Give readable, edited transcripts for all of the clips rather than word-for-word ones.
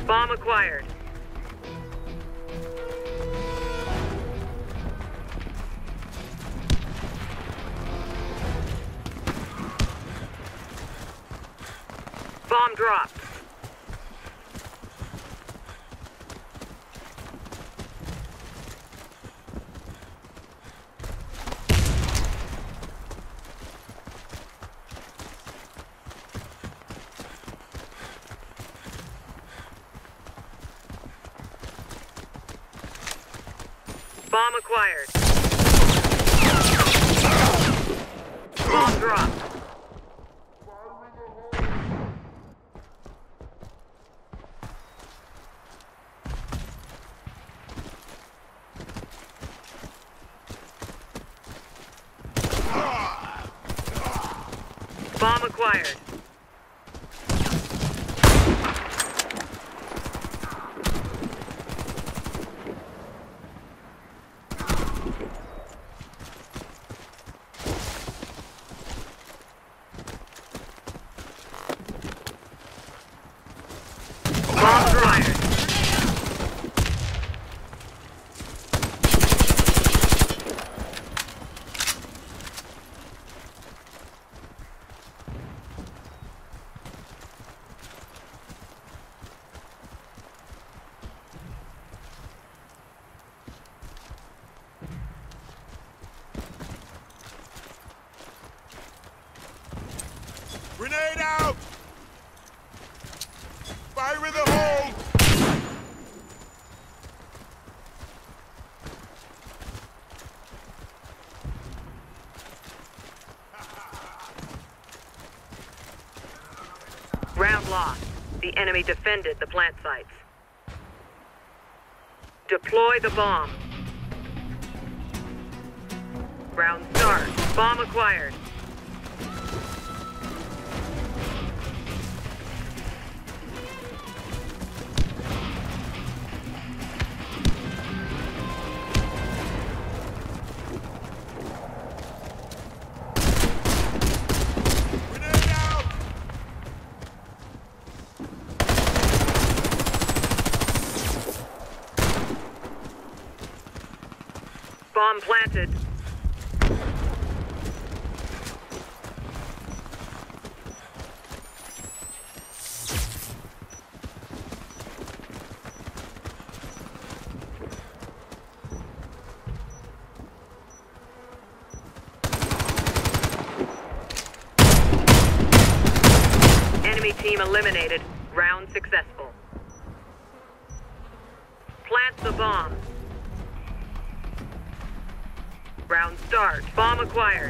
Bomb acquired. Bomb dropped. Bomb acquired. Bomb dropped. Bomb acquired. Bomb acquired. Grenade out! Fire in the hole! Round lost. The enemy defended the plant sites. Deploy the bomb. Round start. Bomb acquired. Grenade out! Bomb planted. Enemy team eliminated. Round successful. Plant the bomb. Round start. Bomb acquired.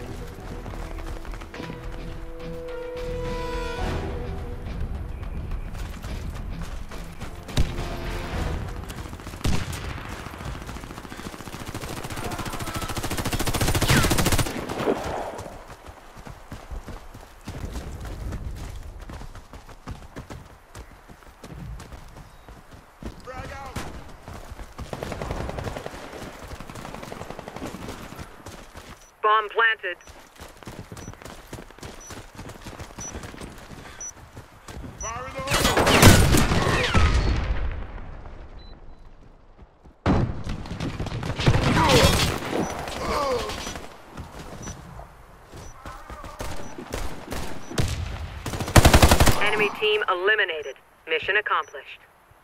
Frag out! Bomb planted. Fire in the hole! Enemy team eliminated. Mission accomplished.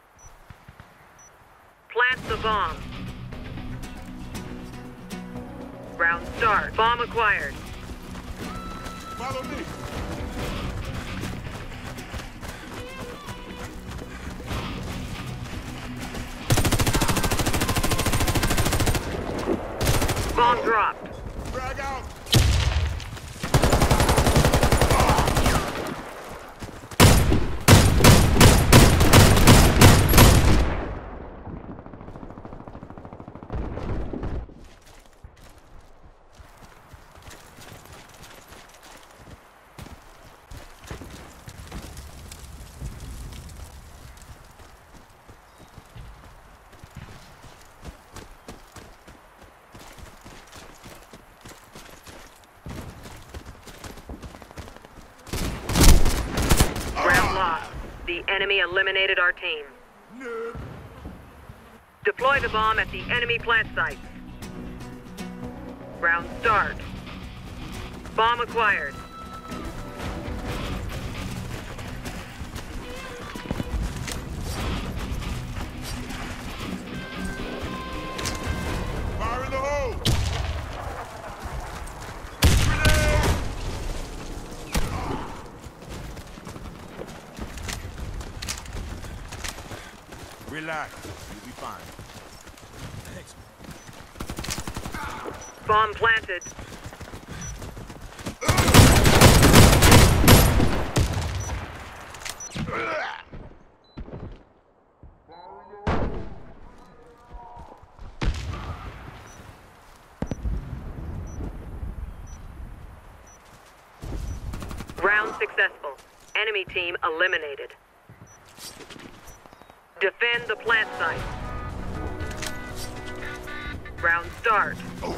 Plant the bomb. Round start. Bomb acquired. Follow me! Bomb dropped. Frag out! The enemy eliminated our team. Noob. Deploy the bomb at the enemy plant site. Round start. Bomb acquired. Fire in the hole. Grenade. Relax. You'll be fine. Thanks. Bomb planted. Round successful. Enemy team eliminated. Defend the plant site. Round start.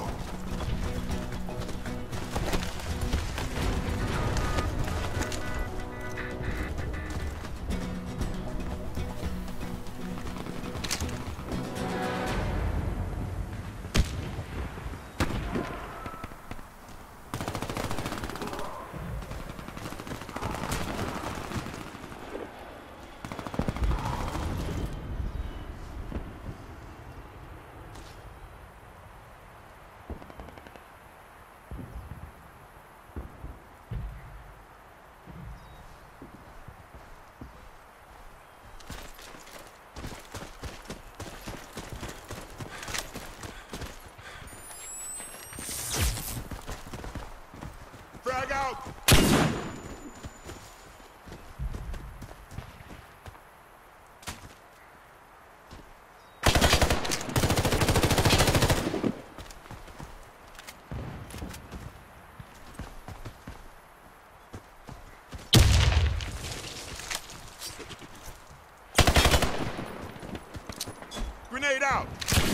Frag out. Grenade out.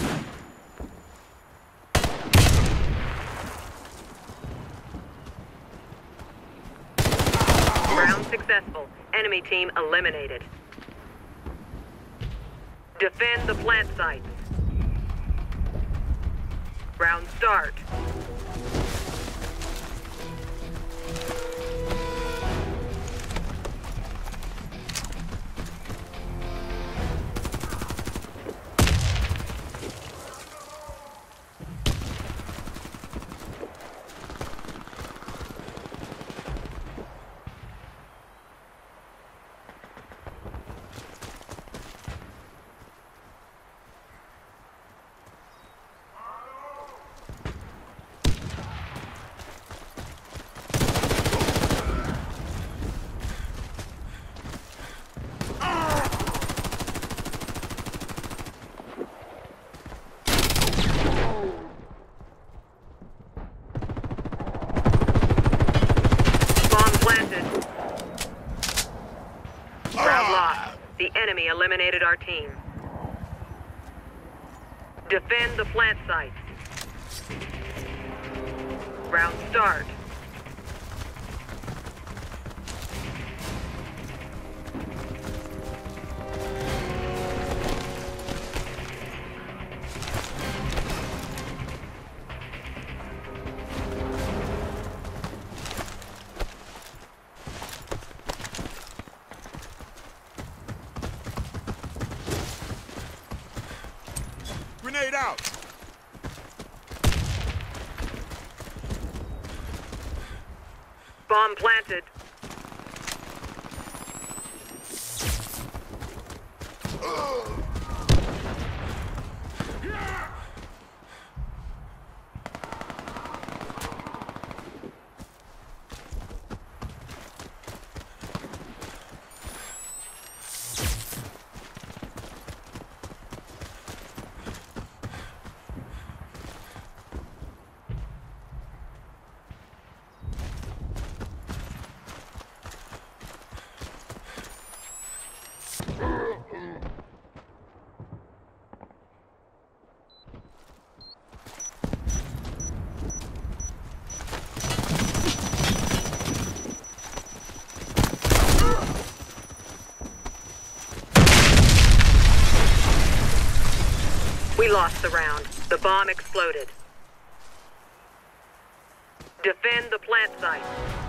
Round successful. Enemy team eliminated. Defend the plant sites. Round start. Round lost. The enemy eliminated our team. Defend the plant site. Round start. Grenade out. Bomb planted. We lost the round. The bomb exploded. Defend the plant site.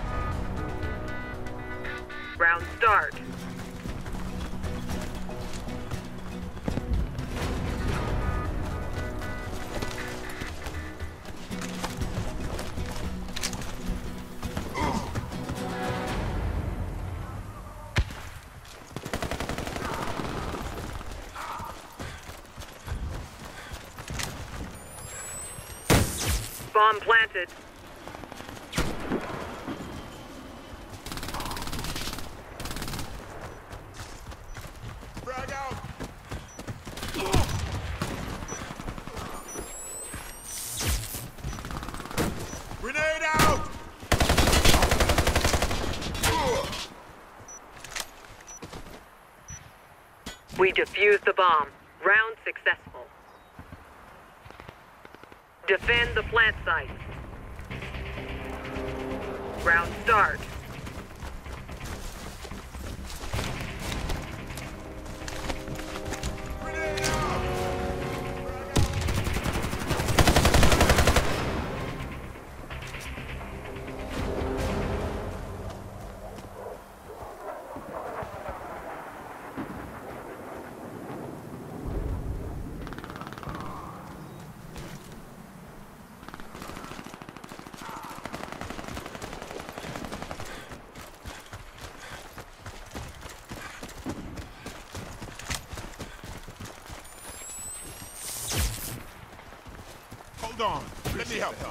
Round start. Bomb planted. Frag out. Grenade out. We defused the bomb. Round successful. Defend the plant site. Round start. Grenade out. Hold on. Let me help.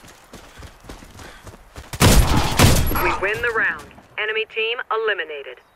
We win the round. Enemy team eliminated.